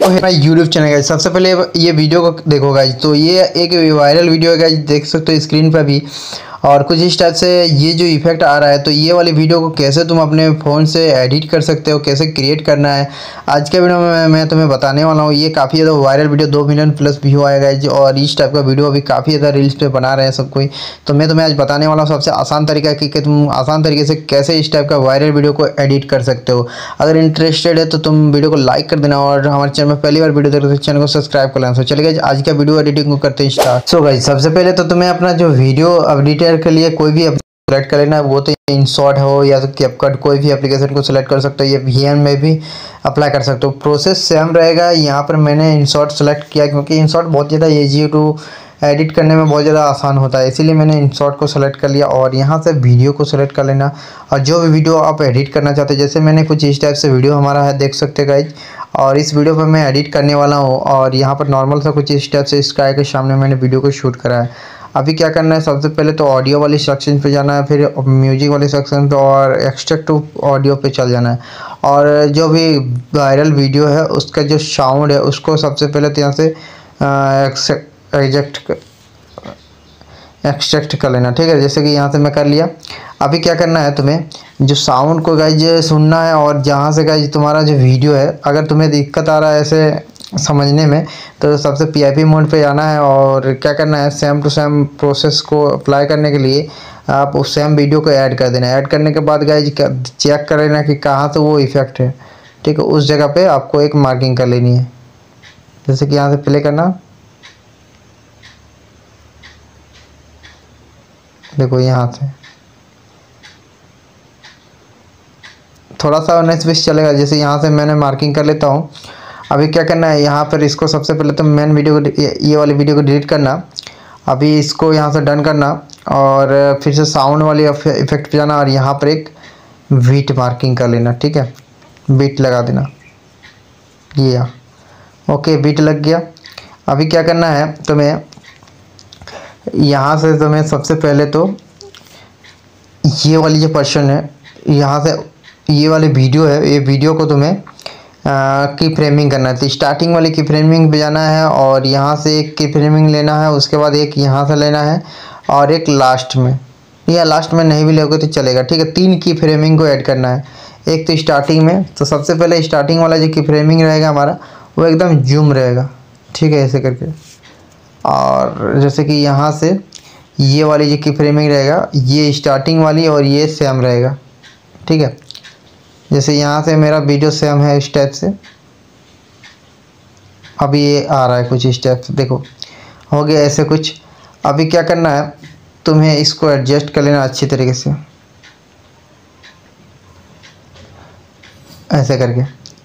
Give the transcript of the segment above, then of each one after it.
तो है ना यूट्यूब चैनल गाइज। सबसे पहले ये वीडियो को देखो गाइज। तो ये एक वायरल वीडियो है गाइज, देख सकते हो स्क्रीन पर भी। और कुछ इस टाइप से ये जो इफेक्ट आ रहा है, तो ये वाली वीडियो को कैसे तुम अपने फ़ोन से एडिट कर सकते हो, कैसे क्रिएट करना है, आज के वीडियो में मैं तुम्हें बताने वाला हूँ। ये काफ़ी ज़्यादा viral video 2 million plus view आएगा गाइज, और इस टाइप का वीडियो अभी काफ़ी ज़्यादा रील्स पे बना रहे हैं सब कोई। तो मैं तुम्हें आज बताने वाला हूँ सबसे आसान तरीका कि तुम आसान तरीके से कैसे इस टाइप का वायरल वीडियो को एडिट कर सकते हो। अगर इंटरेस्टेड है तो तुम वीडियो को लाइक कर देना, और हमारे चैनल में पहली बार वीडियो देख रहे हो तो चैनल को सब्सक्राइब कर लेना। तो चलिए गाइज आज का वीडियो एडिटिंग को करते हैं स्टार्ट। सो गाइज सबसे पहले तो तुम्हें अपना जो वीडियो एडिटर के लिए कोई भी सेलेक्ट कर लेना है, वो तो InShot हो या तो CapCut, कोई भी एप्लीकेशन को सिलेक्ट कर सकते हो। ये VN में भी अप्लाई कर सकते हो, प्रोसेस सेम रहेगा। यहाँ पर मैंने InShot सेलेक्ट किया क्योंकि InShot बहुत ज़्यादा ईजी टू एडिट करने में बहुत ज़्यादा आसान होता है, इसीलिए मैंने InShot को सेलेक्ट कर लिया। और यहाँ से वीडियो को सेलेक्ट कर लेना, और जो भी वीडियो आप एडिट करना चाहते हैं, जैसे मैंने कुछ इस टाइप से वीडियो हमारा है, देख सकते हैं गाइज। और इस वीडियो पर मैं एडिट करने वाला हूँ, और यहाँ पर नॉर्मल सा कुछ इस टाइप से स्काई के सामने मैंने वीडियो को शूट करा है। अभी क्या करना है, सबसे पहले तो ऑडियो वाली सेक्शन पे जाना है, फिर म्यूजिक वाले सेक्शन पे और एक्सट्रैक्ट टू ऑडियो पे चल जाना है। और जो भी वायरल वीडियो है उसका जो साउंड है उसको सबसे पहले तो यहाँ से एक्सट्रैक्ट कर लेना, ठीक है। जैसे कि यहाँ से मैं कर लिया। अभी क्या करना है, तुम्हें जो साउंड को गाइज सुनना है, और जहाँ से गाइज तुम्हारा जो वीडियो है, अगर तुम्हें दिक्कत आ रहा है ऐसे समझने में, तो सबसे PIP मोड पे जाना है। और क्या करना है, सेम टू सेम प्रोसेस को अप्लाई करने के लिए आप उस सेम वीडियो को ऐड कर देना है। ऐड करने के बाद गाइज चेक कर लेना कि कहाँ से वो इफेक्ट है, ठीक है। उस जगह पे आपको एक मार्किंग कर लेनी है, जैसे कि यहाँ से प्ले करना, देखो यहाँ से थोड़ा सा 19-20 चलेगा। जैसे यहाँ से मैंने मार्किंग कर लेता हूँ। अभी क्या करना है, यहाँ पर इसको सबसे पहले तो मेन वीडियो को, ये वाली वीडियो को डिलीट करना। अभी इसको यहाँ से डन करना, और फिर से साउंड वाली इफेक्ट पे जाना, और यहाँ पर एक बीट मार्किंग कर लेना, ठीक है। बीट लगा देना, ये ओके, बीट लग गया। अभी क्या करना है, तुम्हें यहाँ से तुम्हें सबसे पहले तो ये वाली जो पर्सन है, यहाँ से ये वाली वीडियो है, ये वीडियो को तुम्हें की फ्रेमिंग करना है। तो स्टार्टिंग वाली की फ्रेमिंग पे जाना है, और यहाँ से एक की फ्रेमिंग लेना है, उसके बाद एक यहाँ से लेना है, और एक लास्ट में, या लास्ट में नहीं भी लोगे तो चलेगा, ठीक है। 3 की फ्रेमिंग को ऐड करना है। एक तो स्टार्टिंग में, तो सबसे पहले स्टार्टिंग वाला जो की फ्रेमिंग रहेगा हमारा, वो एकदम जूम रहेगा, ठीक है, ऐसे करके। और जैसे कि यहाँ से ये वाली जो की फ्रेमिंग रहेगा, ये स्टार्टिंग वाली और ये सेम रहेगा, ठीक है। जैसे यहाँ से मेरा वीडियो सेम है इस टाइप से। अभी ये आ रहा है कुछ इस टाइप से, देखो हो गया ऐसे कुछ। अभी क्या करना है, तुम्हें इसको एडजस्ट कर लेना अच्छी तरीके से, ऐसे करके।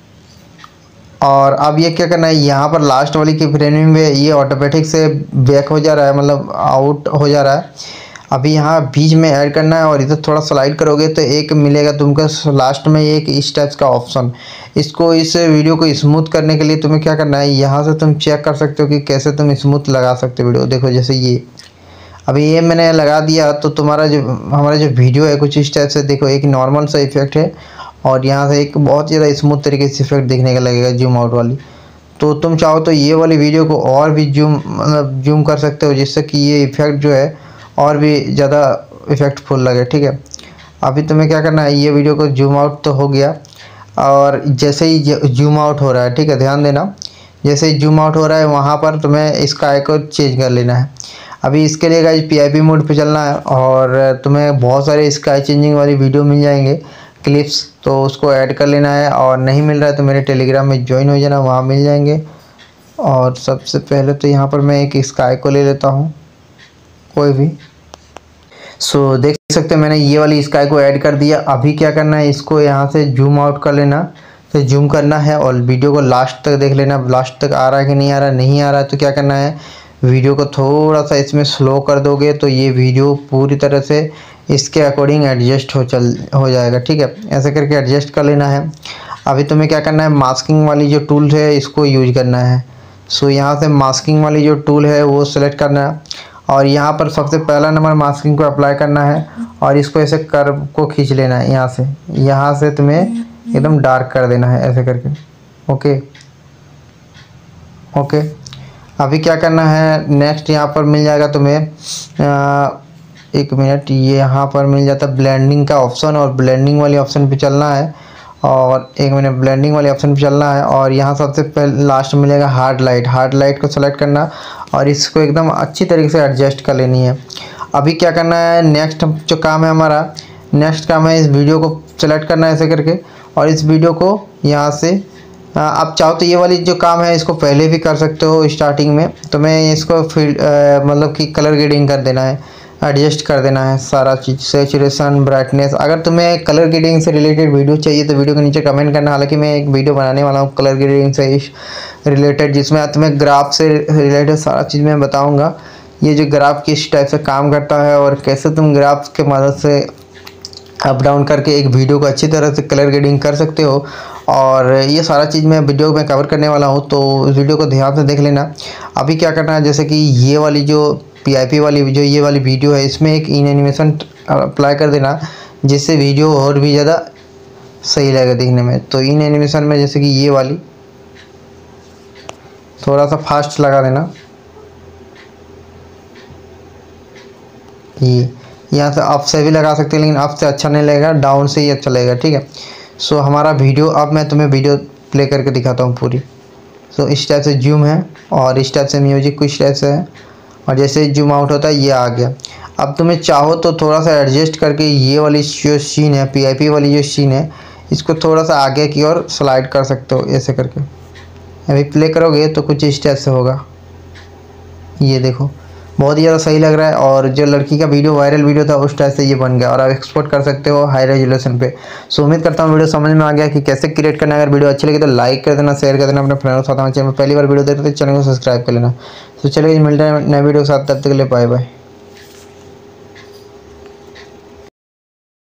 और अब ये क्या करना है, यहाँ पर लास्ट वाली की फ्रेमिंग में ये ऑटोमेटिक से बैक हो जा रहा है, मतलब आउट हो जा रहा है। अभी यहाँ बीच में ऐड करना है, और इधर थोड़ा स्लाइड करोगे तो एक मिलेगा तुमको लास्ट में एक इस टाइप का ऑप्शन। इसको, इस वीडियो को स्मूथ करने के लिए तुम्हें क्या करना है, यहाँ से तुम चेक कर सकते हो कि कैसे तुम स्मूथ लगा सकते हो वीडियो। देखो जैसे ये अभी ये मैंने लगा दिया, तो तुम्हारा जो हमारा जो वीडियो है कुछ इस टाइप से, देखो एक नॉर्मल सा इफेक्ट है, और यहाँ से एक बहुत ज़्यादा स्मूथ तरीके से इफेक्ट देखने का लगेगा जूम आउट वाली। तो तुम चाहो तो ये वाली वीडियो को और भी जूम कर सकते हो, जिससे कि ये इफेक्ट जो है और भी ज़्यादा इफेक्टफुल लगे, ठीक है। अभी तुम्हें क्या करना है, ये वीडियो को जूम आउट तो हो गया, और जैसे ही जूम आउट हो रहा है, ठीक है, ध्यान देना, जैसे ही जूम आउट हो रहा है वहाँ पर तुम्हें स्काई को चेंज कर लेना है। अभी इसके लिए गाइस PIP मोड पे चलना है, और तुम्हें बहुत सारे स्काई चेंजिंग वाली वीडियो मिल जाएंगे, क्लिप्स, तो उसको ऐड कर लेना है। और नहीं मिल रहा है तो मेरे टेलीग्राम में ज्वाइन हो जाना, वहाँ मिल जाएंगे। और सबसे पहले तो यहाँ पर मैं एक स्काई को ले लेता हूँ, कोई भी। सो देख सकते हैं मैंने ये वाली स्काई को ऐड कर दिया। अभी क्या करना है, इसको यहाँ से जूम आउट कर लेना, तो जूम करना है, और वीडियो को लास्ट तक देख लेना, लास्ट तक आ रहा है कि नहीं आ रहा है। नहीं आ रहा है तो क्या करना है, वीडियो को थोड़ा सा इसमें स्लो कर दोगे तो ये वीडियो पूरी तरह से इसके अकॉर्डिंग एडजस्ट हो जाएगा, ठीक है। ऐसे करके एडजस्ट कर लेना है। अभी तुम्हें क्या करना है, मास्किंग वाली जो टूल है इसको यूज करना है। सो यहाँ से मास्किंग वाली जो टूल है वो सेलेक्ट करना है, और यहाँ पर सबसे पहला नंबर मास्किंग को अप्लाई करना है, और इसको ऐसे कर्व को खींच लेना है। यहाँ से तुम्हें एकदम डार्क कर देना है, ऐसे करके, ओके। ओके, अभी क्या करना है नेक्स्ट, यहाँ पर मिल जाएगा तुम्हें 1 मिनट, ये यहाँ पर मिल जाता है ब्लेंडिंग का ऑप्शन, और ब्लेंडिंग वाले ऑप्शन पे चलना है, और 1 मिनट ब्लेंडिंग वाले ऑप्शन पे चलना है, और यहाँ सबसे पहले लास्ट में मिलेगा हार्ड लाइट को सेलेक्ट करना, और इसको एकदम अच्छी तरीके से एडजस्ट कर लेनी है। अभी क्या करना है नेक्स्ट जो काम है हमारा, नेक्स्ट काम है इस वीडियो को सेलेक्ट करना है ऐसे करके, और इस वीडियो को यहाँ से आप चाहो तो ये वाली जो काम है इसको पहले भी कर सकते हो स्टार्टिंग में, तो मैं इसको मतलब कि कलर ग्रेडिंग कर देना है, एडजस्ट कर देना है सारा चीज़, सेचुरेशन, ब्राइटनेस। अगर तुम्हें कलर ग्रेडिंग से रिलेटेड वीडियो चाहिए तो वीडियो के नीचे कमेंट करना, हालांकि मैं एक वीडियो बनाने वाला हूँ कलर ग्रेडिंग से रिलेटेड, जिसमें तुम्हें ग्राफ से रिलेटेड सारा चीज़ मैं बताऊँगा, ये जो ग्राफ किस टाइप से काम करता है और कैसे तुम ग्राफ के मदद से अप डाउन करके एक वीडियो को अच्छी तरह से कलर ग्रेडिंग कर सकते हो। और ये सारा चीज़ मैं वीडियो में कवर करने वाला हूँ, तो इस वीडियो को ध्यान से देख लेना। अभी क्या करना है, जैसे कि ये वाली जो PIP वाली जो ये वाली वीडियो है, इसमें एक इन एनिमेशन अप्लाई कर देना, जिससे वीडियो और भी ज़्यादा सही लगेगा देखने में। तो इन एनिमेशन में जैसे कि ये वाली थोड़ा सा फास्ट लगा देना, ये यहाँ से अप से भी लगा सकते हैं, लेकिन अप से अच्छा नहीं लगेगा, डाउन से ही अच्छा लगेगा, ठीक है। सो हमारा वीडियो, अब मैं तुम्हें वीडियो प्ले करके दिखाता हूँ पूरी। सो इस टाइप से जूम है, और इस टाइप से म्यूजिक कुछ टाइप से है, और जैसे जूम आउट होता है ये आ गया। अब तुम्हें चाहो तो थोड़ा सा एडजस्ट करके ये वाली जो सीन है, PIP वाली जो सीन है, इसको थोड़ा सा आगे की ओर स्लाइड कर सकते हो ऐसे करके। अभी प्ले करोगे तो कुछ इस टाइप से होगा, ये देखो बहुत ही ज़्यादा सही लग रहा है, और जो लड़की का वीडियो वायरल वीडियो था उस टाइप से ये बन गया, और आप एक्सपोर्ट कर सकते हो हाई रेजोल्यूशन पे। सो उम्मीद करता हूँ वीडियो समझ में आ गया कि कैसे क्रिएट करना है। अगर वीडियो अच्छी लगी तो लाइक कर देना, शेयर कर देना अपने फ्रेंड्स के साथ। चैनल में पहली बार वीडियो देख रहे तो चैनल को सब्सक्राइब कर लेना। तो चलिए मिलते हैं नए वीडियो के साथ, तब तक के लिए बाय बाय।